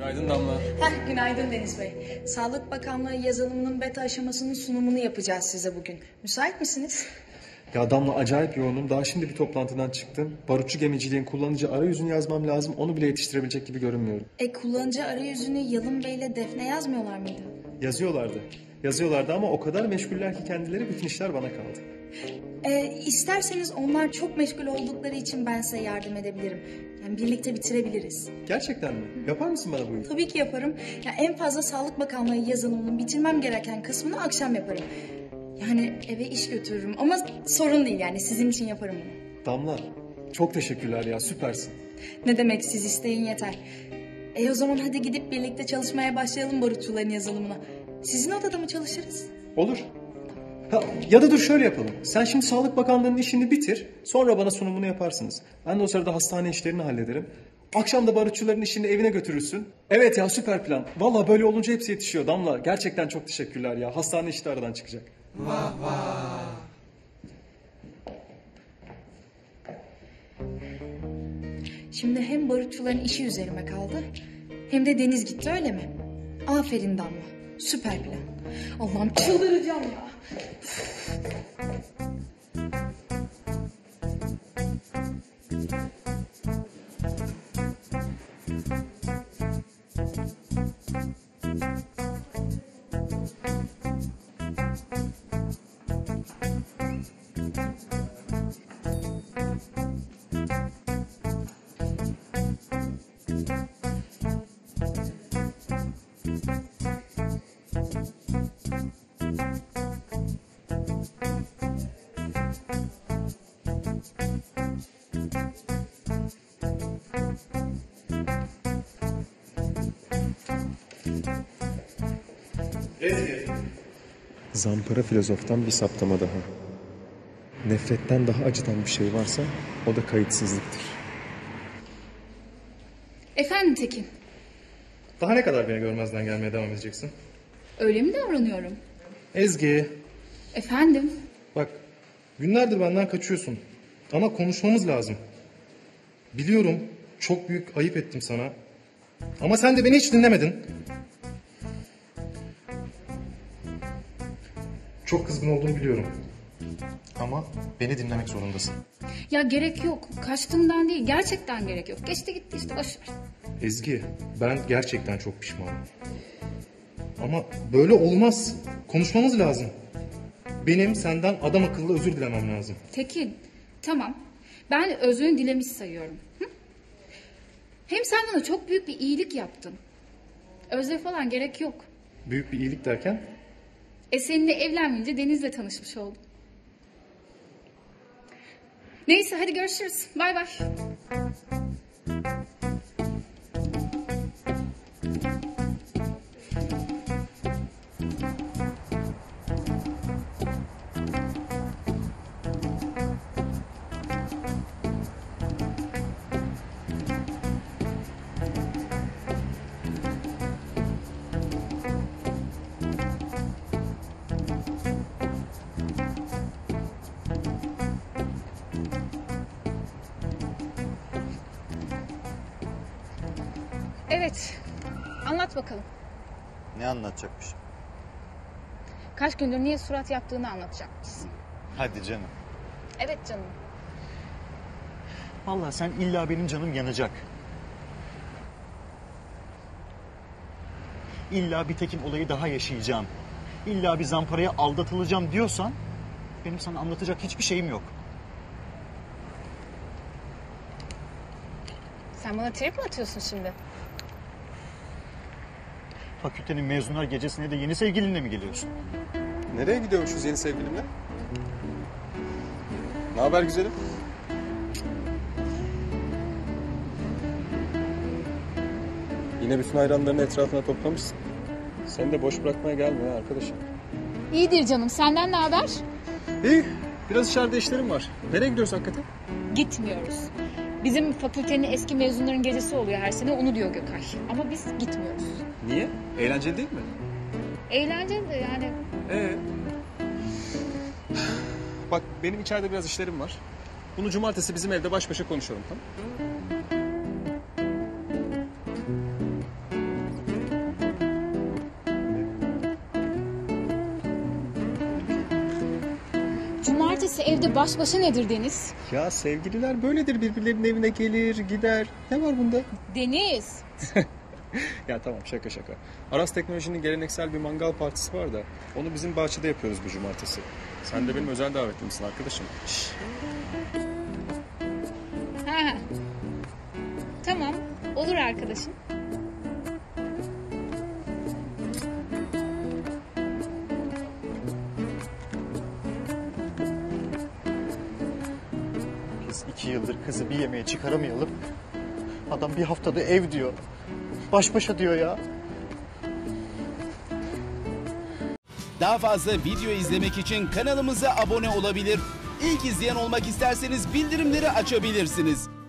Günaydın Damla. Günaydın Deniz Bey. Sağlık Bakanlığı yazılımının beta aşamasının sunumunu yapacağız size bugün. Müsait misiniz? Ya Damla acayip yoğunum. Daha şimdi bir toplantıdan çıktım. Barutçu gemiciliğin kullanıcı arayüzünü yazmam lazım. Onu bile yetiştirebilecek gibi görünmüyorum. Kullanıcı arayüzünü Yalın Bey ile Defne yazmıyorlar mıydı? Yazıyorlardı ama o kadar meşguller ki kendileri bütün işler bana kaldı. İsterseniz onlar çok meşgul oldukları için ben size yardım edebilirim. Yani birlikte bitirebiliriz. Gerçekten mi? Yapar mısın bana bu işi? Tabii ki yaparım. En fazla Sağlık Bakanlığı yazılımının bitirmem gereken kısmını akşam yaparım. Yani eve iş götürürüm ama sorun değil, yani sizin için yaparım bunu. Damla çok teşekkürler ya, süpersin. Ne demek, siz isteyin yeter. O zaman hadi gidip birlikte çalışmaya başlayalım barutçuların yazılımına. Sizin odada mı çalışırız? Olur. Ya da dur şöyle yapalım. Sen şimdi Sağlık Bakanlığı'nın işini bitir. Sonra bana sunumunu yaparsınız. Ben de o sırada hastane işlerini hallederim. Akşam da barutçuların işini evine götürürsün. Evet ya, süper plan. Vallahi böyle olunca hepsi yetişiyor Damla. Gerçekten çok teşekkürler ya. Hastane işi de aradan çıkacak. Vah vah. Şimdi hem barutçuların işi üzerime kaldı, hem de Deniz gitti, öyle mi? Aferin Damla. Süper plan. Allah'ım çıldıracağım ya. Zampara filozoftan bir saptama daha. Nefretten daha acıtan bir şey varsa o da kayıtsızlıktır. Efendim Tekin, Daha ne kadar beni görmezden gelmeye devam edeceksin? öyle mi davranıyorum? Ezgi, Efendim? bak günlerdir benden kaçıyorsun. Ama konuşmamız lazım. Biliyorum çok büyük ayıp ettim sana. Ama sen de beni hiç dinlemedin. Çok kızgın olduğunu biliyorum. Ama beni dinlemek zorundasın. Ya gerek yok. Kaçtığımdan değil. Gerçekten gerek yok. Geçti gitti işte, boş ver. Ezgi, ben gerçekten çok pişmanım. Ama böyle olmaz. Konuşmamız lazım. Benim senden adam akıllı özür dilemem lazım. Tekin, tamam. Ben özrünü dilemiş sayıyorum. Hı? Hem sen bana çok büyük bir iyilik yaptın. Özre falan gerek yok. Büyük bir iyilik derken? Seninle evlenmeyince Deniz'le tanışmış oldum. Neyse hadi görüşürüz. Bay bay. Evet. Anlat bakalım. Ne anlatacakmış? Kaç gündür niye surat yaptığını anlatacakmışsın. Hadi canım. Evet canım. Vallahi sen illa benim canım yanacak. İlla bir Tekin olayı daha yaşayacağım. İlla bir Zampara'ya aldatılacağım diyorsan benim sana anlatacak hiçbir şeyim yok. Sen bana trip mi atıyorsun şimdi? Fakültenin mezunlar gecesine de yeni sevgilinle mi geliyorsun? Nereye gidiyormuşuz yeni sevgilimle? Ne haber güzelim? Yine bütün hayranlarını etrafına toplamışsın. Seni de boş bırakmaya gelmiyor arkadaşım. İyidir canım. Senden ne haber? İyi. Biraz içeride işlerim var. Nereye gidiyoruz hakikaten? Gitmiyoruz. Bizim fakültenin eski mezunların gecesi oluyor her sene. Onu diyor Gökay. Ama biz gitmiyoruz. Niye? Eğlenceli değil mi? Eğlenceli de yani. Bak benim içeride biraz işlerim var. Bunu cumartesi bizim evde baş başa konuşalım, tamam? cumartesi evde baş başa nedir Deniz? Ya sevgililer böyledir, birbirlerinin evine gelir gider. Ne var bunda? Deniz. Ya tamam, şaka şaka. Aras Teknoloji'nin geleneksel bir mangal partisi var da onu bizim bahçede yapıyoruz bu cumartesi. Sen de benim özel davetlimsin arkadaşım. Şşş. Ha. Tamam. Olur arkadaşım. Biz 2 yıldır kızı bir yemeğe çıkaramayalım. Adam bir haftada ev diyor. Baş başa diyor ya. Daha fazla video izlemek için kanalımıza abone olabilir. İlk izleyen olmak isterseniz bildirimleri açabilirsiniz.